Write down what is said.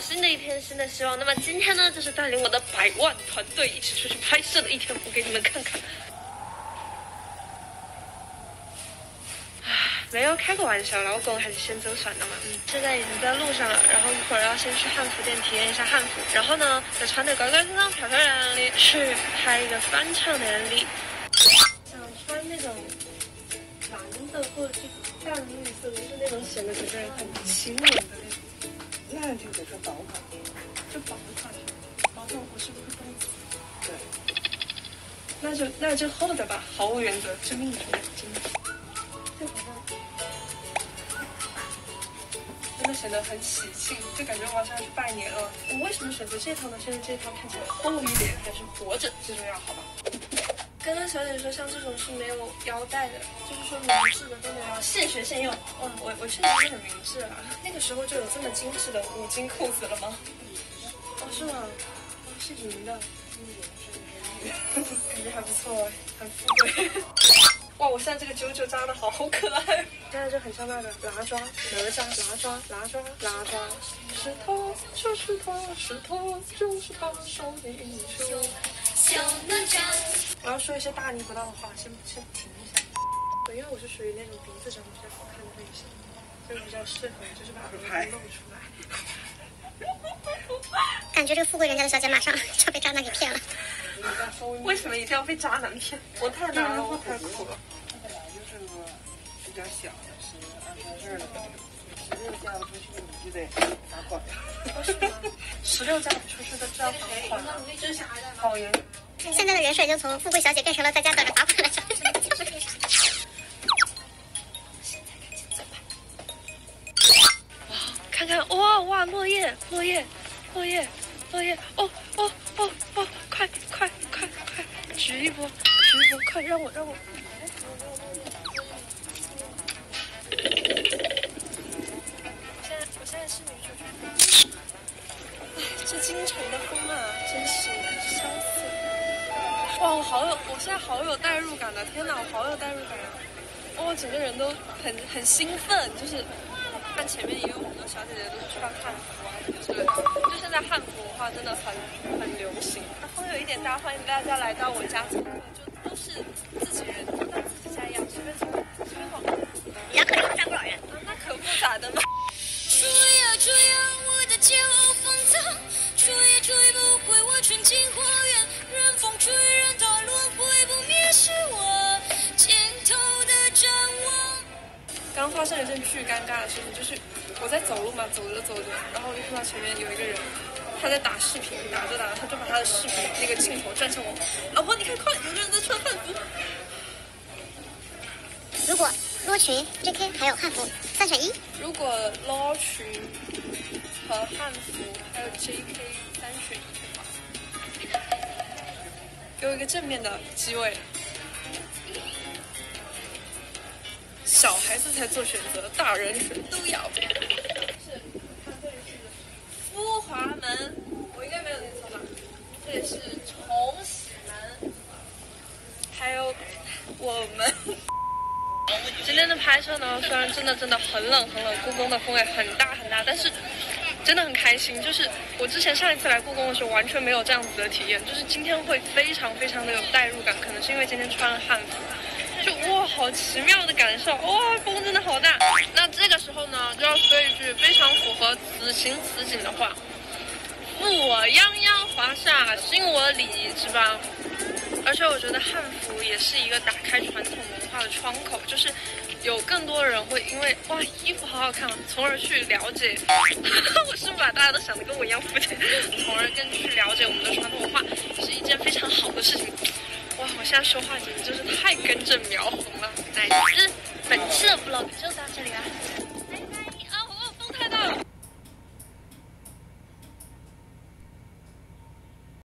新的一天，新的希望。那么今天呢，就是带领我的100万团队一起出去拍摄的一天，我给你们看看。没有开过玩笑，老公还是先走算的嘛。现在已经在路上了，然后一会儿要先去汉服店体验一下汉服，然后呢，再穿得高高兴兴、漂漂亮亮的去拍一个翻唱的 MV。想穿那种蓝的或者是淡绿色的，就是那种显得整个人很清冷的那种。 那就得是薄款， 就薄款，薄款我是不是冻死？ 对。 那就厚的吧，毫无原则，真命真的。就好像真的显得很喜庆，就感觉我好像要去拜年了。我为什么选择这套呢？是因为这套看起来厚一点，还是活着最重要？好吧。刚刚小姐说，像这种是没有腰带的，就是说明制的都没有，现学现用。我确实是很明智啊。那个时候就有这么精致的5金裤子了吗？哦，是吗？是银的，感觉还不错，很富贵。哇，我现在这个啾啾扎的好可爱，现在就很像那个拉抓、哪吒、拉抓、石头就是他，石头就是他，手里一出小哪吒。我要说一些大逆不道的话，先停一下。因为我是属于那种鼻子长得比较好看的类型，所以比较适合就是把鼻子露出来。 感觉这个富贵人家的小姐马上就被渣男给骗了。 为什么一定要被渣男骗？我太难了，我太苦了。 它本来就是个比较小的，12、13岁的朋友，16嫁不出去你就得罚款。 是吗？16嫁不出去的就要罚款了，好严。 现在的人设已经从富贵小姐变成了在家等着罚款的小姐。 看看哇，落叶，哦，快，举一波，快让我。我现在是女主角。这京城的风啊，真是萧瑟。哇，我现在好有代入感的，天哪，我好有代入感啊！我整个人都很兴奋，就是看前面也有很多小姐姐都是穿汉服啊什么之类的，就现在汉服文化真的很流行。然后有一点大，欢迎大家来到我家做客，就都是自己人，当自己家一样，随便逛。 然后可能站不少人。 那可不咋的嘛。 追呀，我的骄傲放纵，追也追不回我纯净花园，任风吹，任它轮回不灭，是我尽头的展望。 刚发生了一件巨尴尬的事情，就是我在走路嘛，走着，然后我就看到前面有一个人，他在打视频，打着，他就把他的视频那个镜头转向我，老婆你看快，有个人在穿汉服。 如果裸裙、JK 还有汉服3选1， 如果裸裙和汉服还有 JK 3选1的话，给我一个正面的机位。小孩子才做选择，大人全都要。是富华门，我应该没有念错吧？这里是崇禧门，还有我们。今天的拍摄呢，虽然真的很冷，故宫的风也很大，但是真的很开心。就是我之前上一次来故宫的时候，完全没有这样子的体验，就是今天会非常的有代入感，可能是因为今天穿了汉服。就哇，好奇妙的感受哇！风真的好大。那这个时候呢，就要说一句非常符合此情此景的话：富我泱泱，华夏兴我礼仪之邦。而且我觉得汉服也是一个打开传统文化的窗口，就是有更多人会因为哇衣服好好看，从而去了解。我是不是把大家都想得跟我一样肤浅？从而更去了解我们的传统文化，也是一件非常好的事情。哇，我现在说话简直就是太根正苗红了。本期的 vlog 就到这里了。